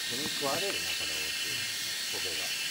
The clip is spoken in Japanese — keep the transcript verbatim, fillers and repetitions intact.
食われるな、これ大きい焦げが。